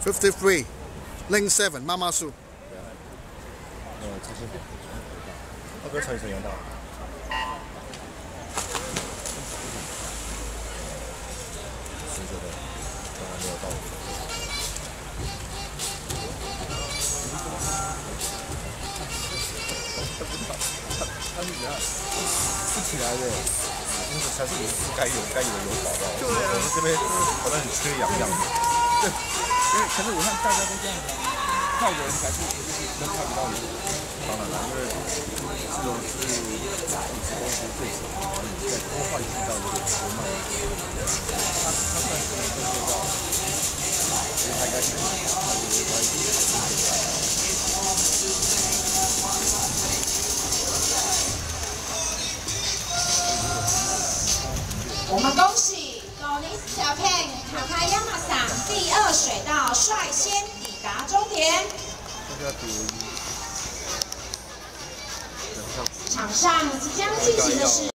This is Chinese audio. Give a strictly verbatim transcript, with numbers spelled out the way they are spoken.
fifty-three, lane seven, 妈妈树。 呃，这是那边乘一乘原道。深色的，当然没有到。他不知道，他他是怎样吃起来的？那个才是该有该有的有保障。对啊，我们这边好像很缺氧一样。对，因为可是我看大家都这样，泰国人才是能看不到你。当然了，因为这种是五十公司最少，然后你再多换几道有点多慢。他他算是能够做到，所以他应该是他的关系。 我们恭喜 Donis Japan 卡卡亚马桑第二水道率先抵达终点。场上即将进行的是。